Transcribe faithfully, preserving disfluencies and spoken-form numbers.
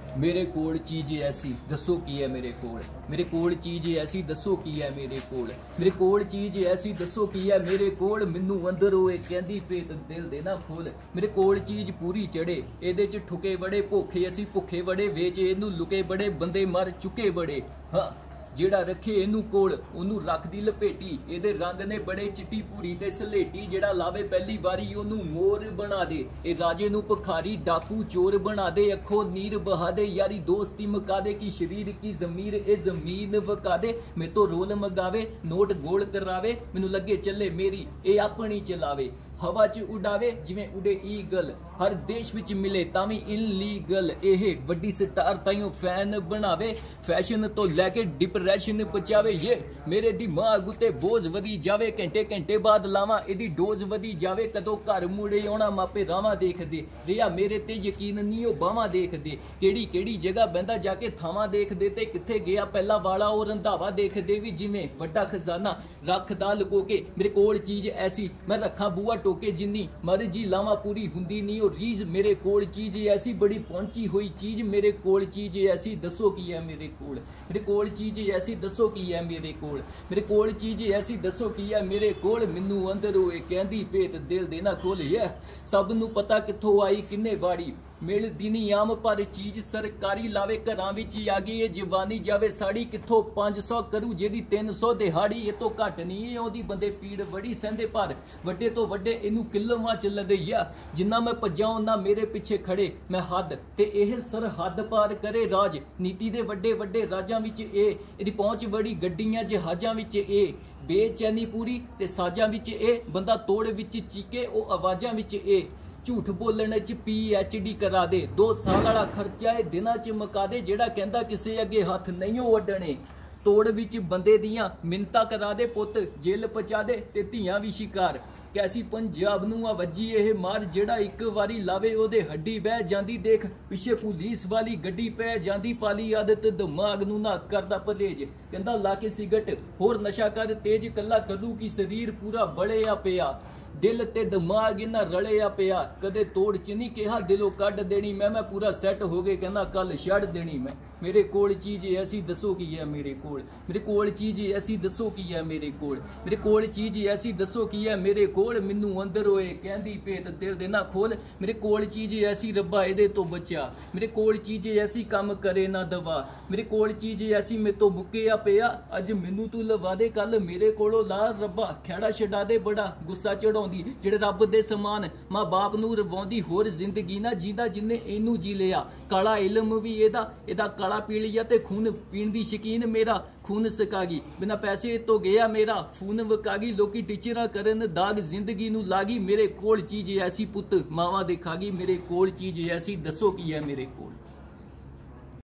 मेरे कोल चीज़ ऐसी दसो की है मेरे कोल मेरे कोल चीज़ ऐसी दसो की है मेरे कोल मेरे कोल चीज़ ऐसी दसो की है मेरे कोल मैनू अंदर होए कहंदी पेत दिल दे ना खोल मेरे कोल चीज़ पूरी चढ़े एदे च ठुके बड़े भुखे असी भुखे बड़े वेच इनू लुके बड़े बंदे मर चुके बड़े हाँ ਜਿਹੜਾ रखे इनू कोल ओनू रख दी लपेटी ਇਹਦੇ रंग ने बड़े चिट्टी भूरी ते सलेटी ਜਿਹੜਾ लावे पहली बारी ओनू मोर बना दे ए राजे नू भखारी डाकू चोर बना दे अखो नीर बहा दे यारी दोस्ती मुका दे कि शरीर की जमीर ए जमीन वका दे मेरे तो रोल मंगावे नोट गोल करावे मैनू लगे चले मेरी ए अपनी चलावे हवा च उड़ावे जिवें उड़े ईगल हर देश विच मिले तावी इनलीगल एह वड्डी स्टार ताइयों फैन बनावे फैशन तो लैके डिप्रेशन पचावे ये मेरे दिमाग उत्ते बोझ वधी जावे घंटे घंटे बाद लावां इहदी डोज वधी जावे कदों घर मुड़े आउणा मापे रावां देखदे रिया मेरे ते यकीन नहीं ओ बावां देखदे केड़ी केड़ी जगह बंदा जाके थावां देखदे ते किथे गया पहला वाला ओ रंधावा देखदे भी जिवें वड्डा खजाना रखदा लुको के मेरे कोल चीज ऐसी मैं रखा बूआ टोके जिन्नी मर्जी लावा पूरी हुंदी नहीं और रीज मेरे कोल चीज ऐसी बड़ी पहुंची हुई चीज मेरे कोल चीज ऐसी दसो की है मेरे कोल मेरे कोल चीज ऐसी दसो की है मेरे कोल मेरे कोल चीज ऐसी दसो की है मेरे कोल मैनू अंदर होए कहंदी पेत दिल दे ना खोल ये सब नू पता कित्थों आई किन्ने बाड़ी मिलदी नहीं आम पर चीज सरकारी लावे घरां विच आ गई ये जवानी जावे साड़ी कित्थों पांच सौ करू जेदी तीन सौ दिहाड़ी ये तो घट नहीं आउंदी बंदे पीड़ बड़ी सहंदे पर वड्डे तो वड्डे इनू किलोवां च लदइया जिन्ना मैं भज्जां उन्ना मेरे पिछे खड़े मैं हद ते एह सरहद पार करे राज नीति दे वड्डे वड्डे राजां विच ए इहदी पहुंच बड़ी गड्डियां जहाजां विच ए बेचैनी पूरी ते साजां विच ए बंदा तोड़ विच चीके ओ आवाजां विच ए झूठ बोलने च पी एच डी करा दे दो साल वाला खर्चा है दिना च मुका दे जेड़ा कहंदा किसे अगे हथ नहीं वड्डने तोड़ विच बंदे दियां मिन्नतां करा दे पुत जेल पचा दे ते धीआं भी शिकार कैसी पंजाब नू आ वजी एह मार जेड़ा एक वारी लावे ओदे हड्डी बह जांदी देख पिछे पुलिस वाली गड्डी पै जांदी पाली आदत दिमाग नू ना करदा परहेज कहंदा ला के सिगट होर नशा कर तेज कल्ला कदू की शरीर पूरा बड़िया पिया दिल ते दिमाग इन्ना रलिया पिया कदे तोड़ च नहीं कहा दिलों कढ़ देनी मैं मैं पूरा सैट हो गए कहना कल छड़ देनी मैं मेरे कोल चीज ऐसी दसो की है मेरे कोल मेरे कोल चीज ऐसी दसो की है मेरे कोल मेरे कोल चीज ऐसी दसो की है मेरे कोल मैनू अंदर होए कहंदी पेत दिल दे ना खोल मेरे कोल चीज ऐसी रब्बा इहदे तो बचा मेरे कोल चीज ऐसी काम करे ना दवा मेरे कोल चीज ऐसी मेरे तो मुक्किया पिया अज मैनू तू लवा दे कल मेरे कोलों ला रब्बा खैड़ा छड़ा दे बड़ा गुस्सा चढ़ाउंदी जेड़े रब दे समान मां बाप नू रवाउंदी होर जिंदगी ना जींदा जिन्ने इनू जी लिया काला इल्म भी एदा एदा काला पी लिया ते खून पीण दी शकीन मेरा खून सकागी बिना पैसे तो गया मेरा खून वकागी लोकी टीचरा करन दाग जिंदगी नू लागी मेरे कोल चीज ऐसी पुत मावा दिखागी मेरे कोल चीज ऐसी दसो की है मेरे कोल।